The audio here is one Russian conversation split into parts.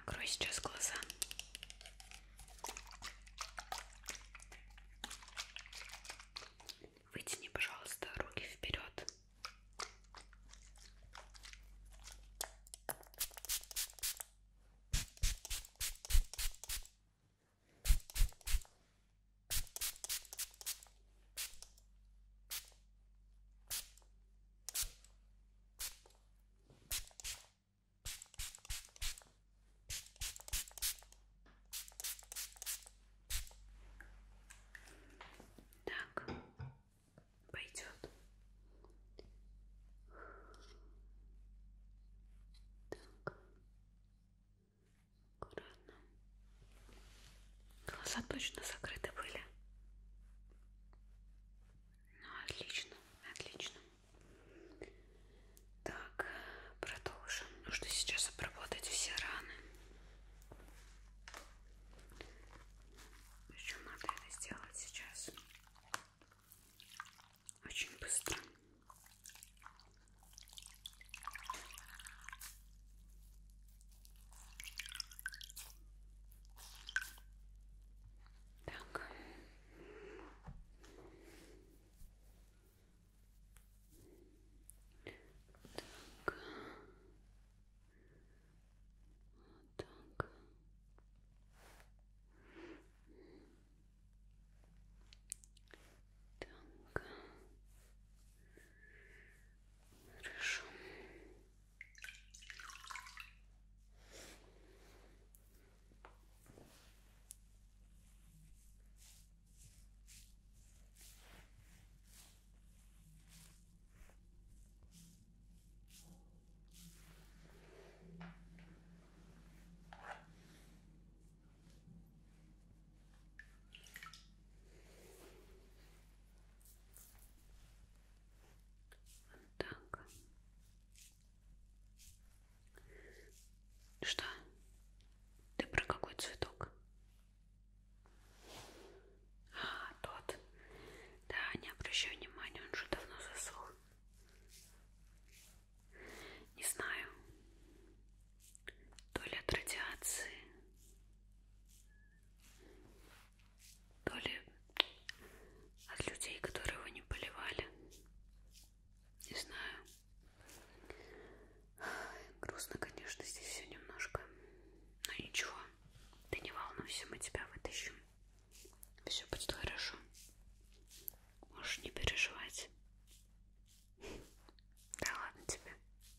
Закрой сейчас глаза. Вытяни, пожалуйста, руки вперед. Так, пойдет. Так, аккуратно. Глаза точно закрыты были. Ну, отлично, отлично. Так, продолжим. Нужно сейчас обработать все раны. Причем надо это сделать сейчас очень быстро. Так. Так. Так. Так. Хорошо. Так. Что? Ты про какой цветок? А, тот. Да, не обращай внимания, он уже давно засох. Не знаю. То ли от радиации, то ли от людей, которые его не поливали. Не знаю. Грустно, конечно, здесь все немножко. Но ничего. Ты не волнуйся, мы тебя вытащим. Все будет хорошо. Можешь не переживать. Да ладно тебе.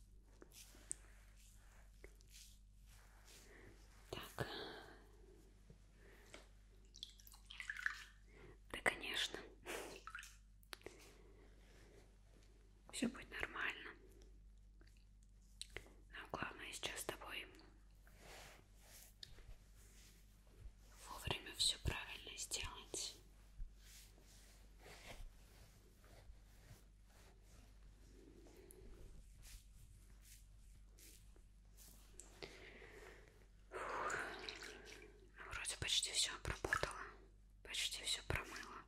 Так. Да, конечно. Все будет нормально. Но главное сейчас с тобой вовремя все правильно сделать. Фух. Ну, вроде почти все обработала. Почти все промыла.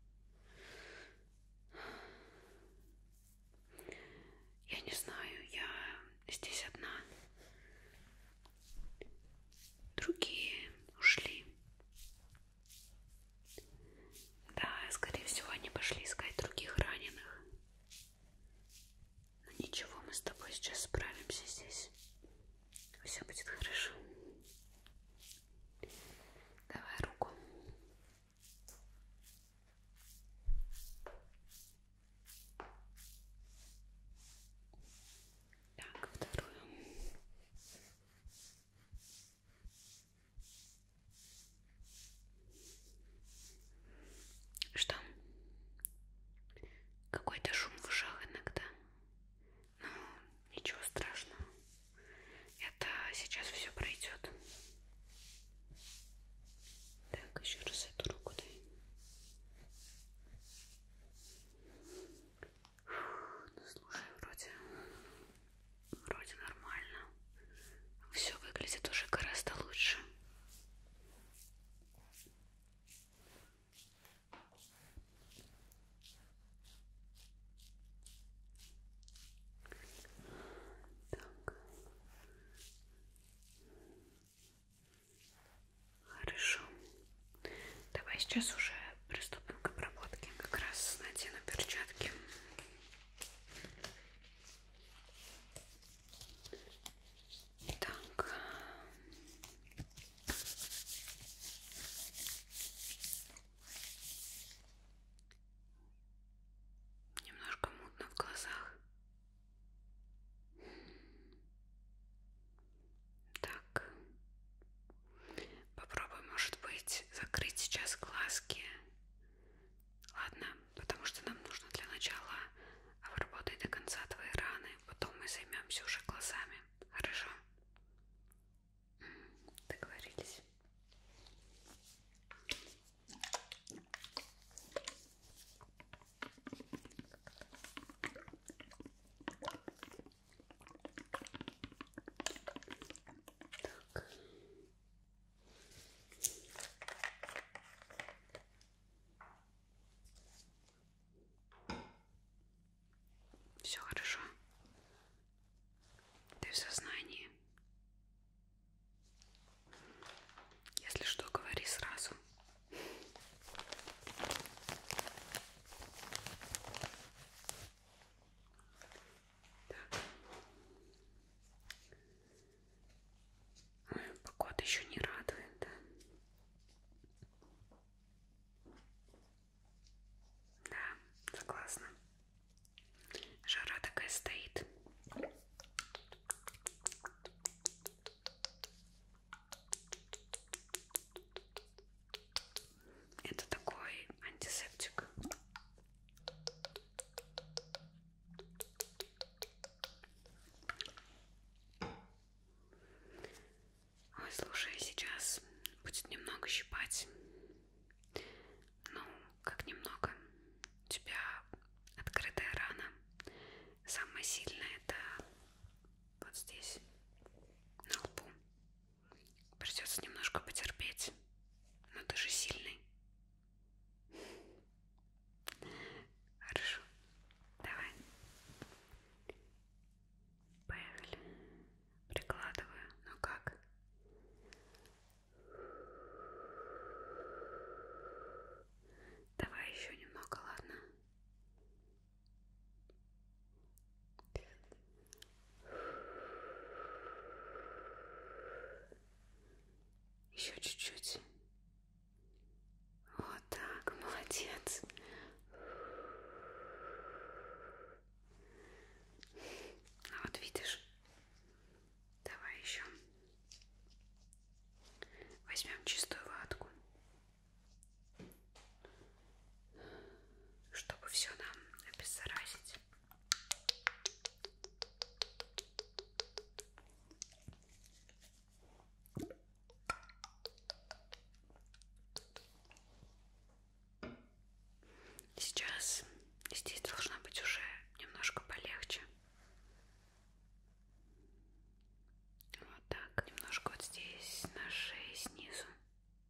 Я не знаю, я здесь одна. Другие ушли. Да, скорее всего, они пошли искать других раненых. Но ничего, мы с тобой сейчас справимся здесь. Все будет хорошо. Давай руку. Так, вторую. Что? Сейчас уже приступим к обработке. Как раз надену перчатки. Так. Немножко мутно в глазах. Так. Попробуй, может быть, закрыть сейчас глазки. Ладно, потому что нам нужно для начала обработать до конца твои раны. Потом мы займемся уже глазами. Хорошо? Договорились. Так. Все хорошо. Ты в сознании. Если что, говори сразу. Так. Ой, погода еще не радует, да? Да, согласна. Жара такая стоит. Это такой антисептик. Ой, слушай, сейчас будет немного щипать. Ну, как немного. У тебя открытая рана. Самое сильное это вот здесь, на лбу. Придется немножко потерпеть. Но ты же сильный. Хорошо. Давай. Поехали. Прикладываю. Ну как? Давай еще немного, ладно? Еще чуть-чуть. Вот так, молодец. Ну вот видишь. Давай еще. Возьмем чистую ватку, чтобы все нам обеззаразить. Сейчас здесь должна быть уже немножко полегче. Вот так, немножко вот здесь, на шее снизу.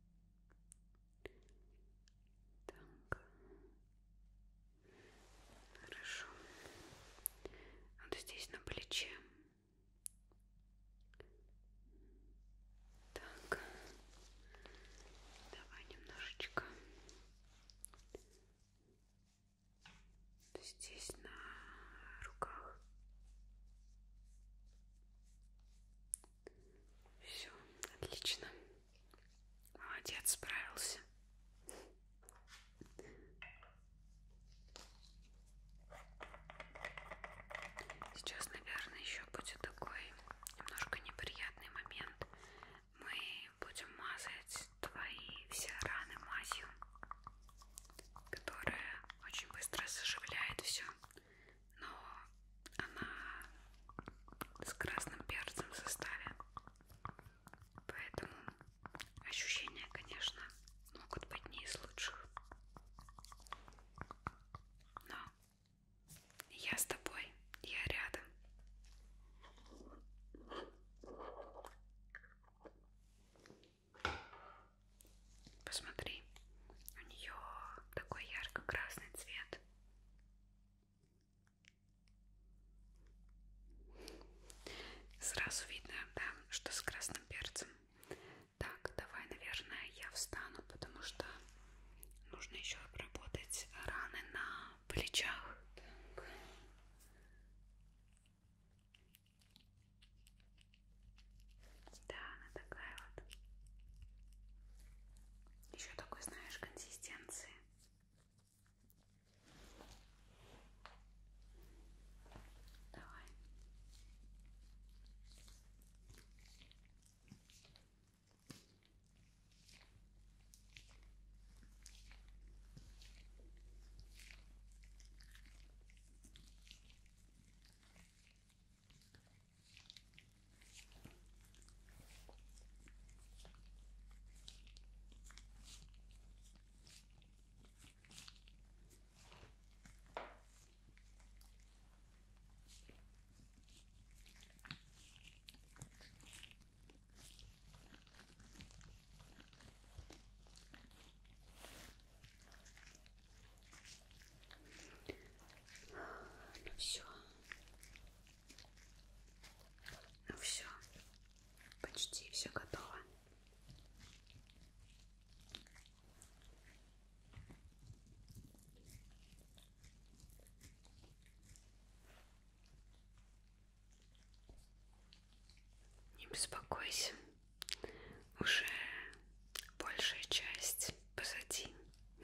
беспокойся. Уже большая часть позади.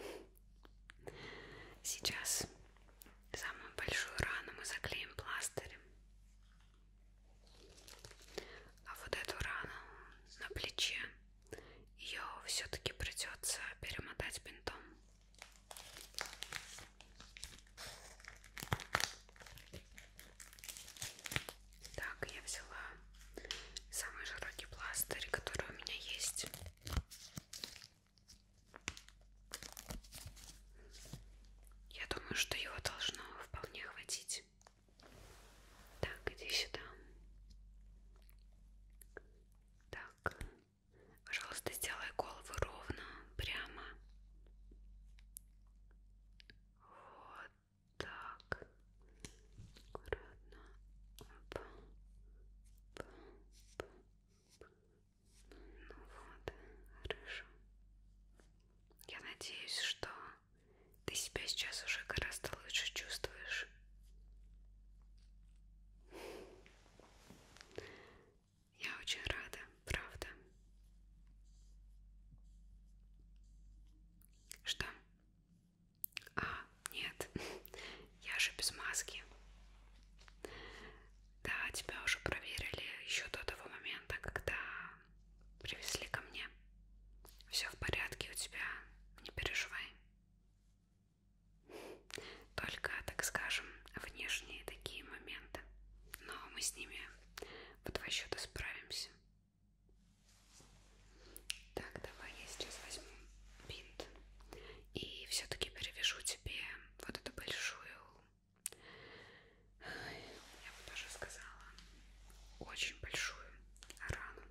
Сейчас самую большую рану мы заклеим пластырем. А вот эту рану на плече, ее все-таки придется перемотать бинтом. Так, я взяла самый широкий пластырь, который у меня есть. Я думаю, что его должно вполне хватить. Так, иди сюда. Так, пожалуйста, сделай голову ровно, прямо. Вот так. Аккуратно. Опа. Опа. Ну вот, хорошо. Я надеюсь, что ты себя сейчас уже гораздо лучше чувствуешь. Я очень рада, правда. Что? А, нет, я же без маски. Да, тебя уже проверили еще до того момента, когда привезли ко мне. Все в порядке у тебя, не переживай. Только, так скажем, внешние такие моменты. Но мы с ними в два счета справимся. Так, давай я сейчас возьму бинт и все-таки перевяжу тебе вот эту большую, я бы даже сказала, очень большую рану.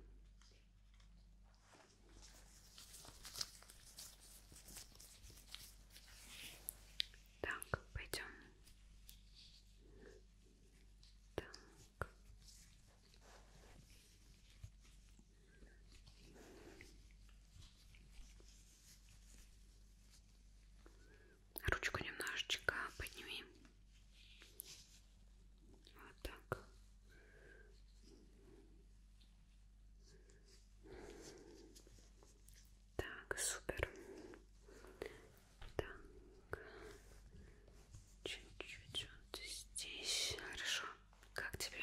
Так, пойдем. Так. Ручку немножечко подними. Вот так. Так, супер. Так. Чуть-чуть вот здесь. Хорошо. Как тебе?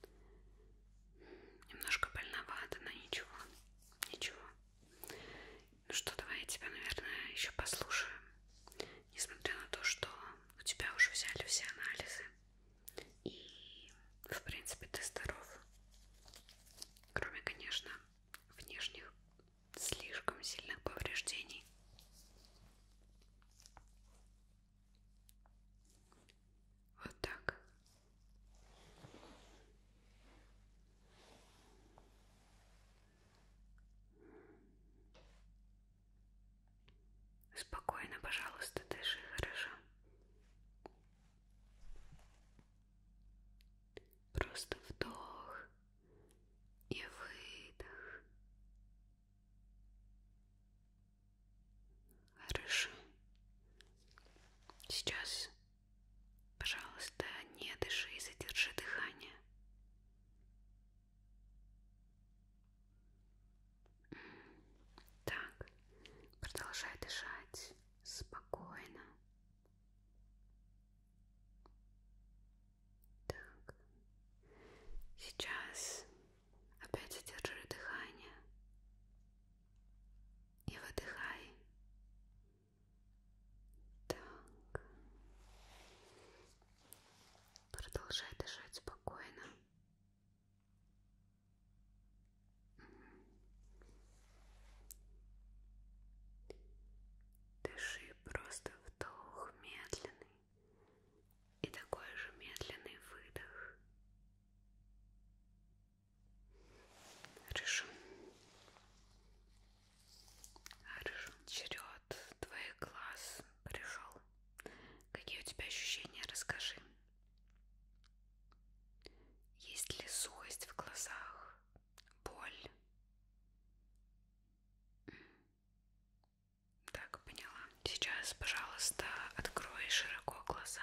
Немножко больновато, но ничего. Ничего. Ну что, давай я тебя, наверное, еще послушаю. Несмотря на то, что у тебя уже взяли все анализы. И, в принципе, ты здоров. Кроме, конечно, внешних слишком сильных повреждений. Вот так. Спокойно, пожалуйста, дыши, хорошо? Просто вдох и выдох. Хорошо. Сейчас, пожалуйста, не дыши и задержи дыхание. Так, продолжай дышать спокойно. Так, сейчас опять задержи дыхание и выдыхай. Так, продолжай дышать спокойно. Дыши просто вдох медленный и такой же медленный выдох. Хорошо. Хорошо. Черед твоих глаз пришел. Какие у тебя ощущения? Расскажи. Есть ли сухость в глазах? Боль? Так, поняла. Сейчас, пожалуйста, открой широко глаза.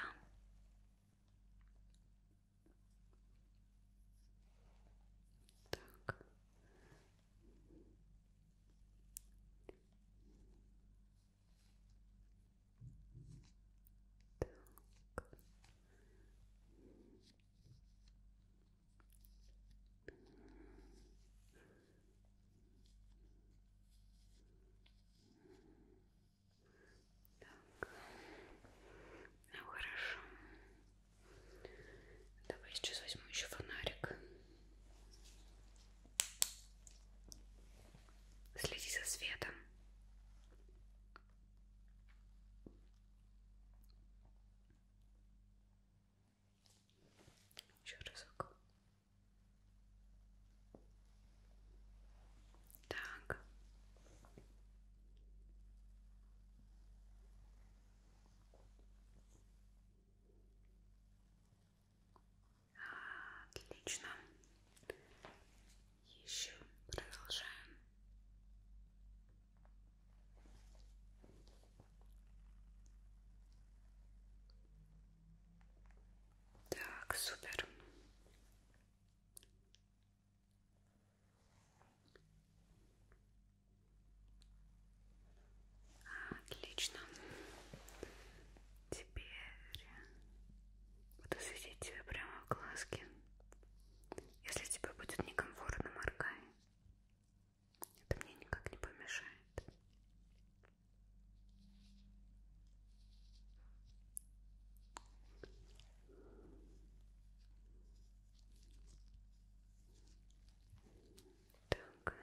Так. светом. Еще разок. Так. Отлично. Еще продолжаем. Так, супер. Отлично. Теперь буду светить тебе прямо в глазки. Если тебе будет некомфортно, моргай. Это мне никак не помешает. Так.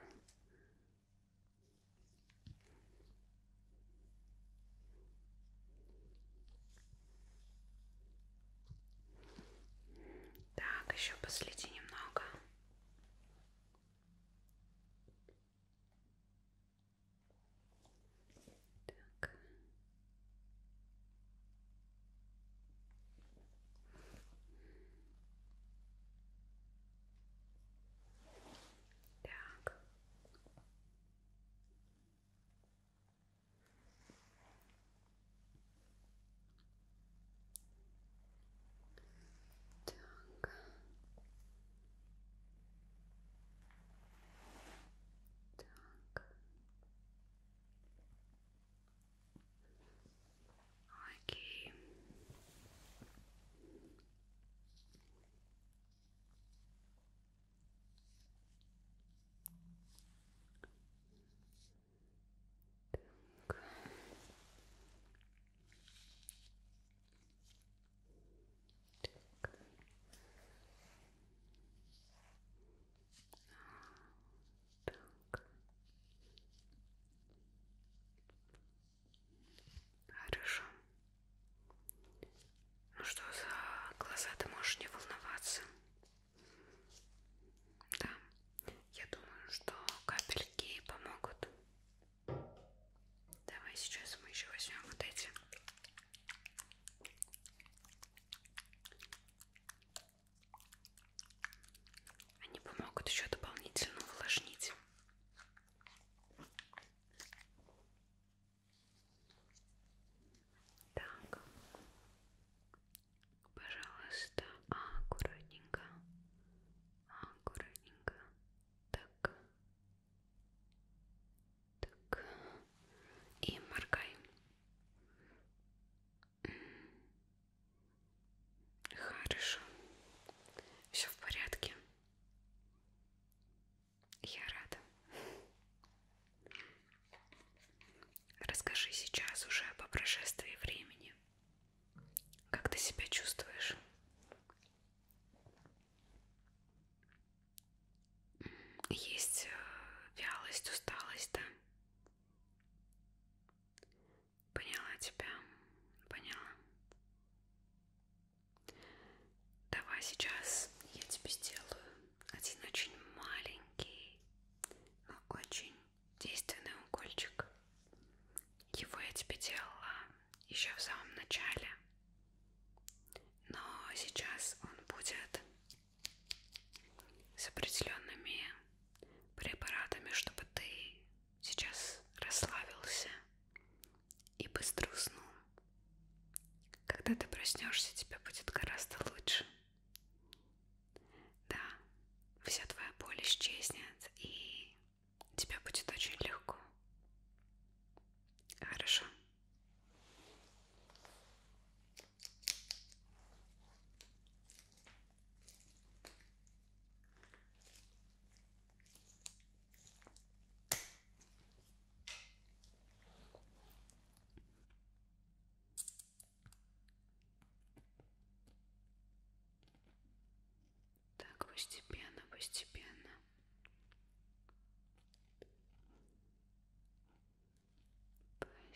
Так, еще последи немного. Так. Так. Так.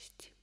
кости.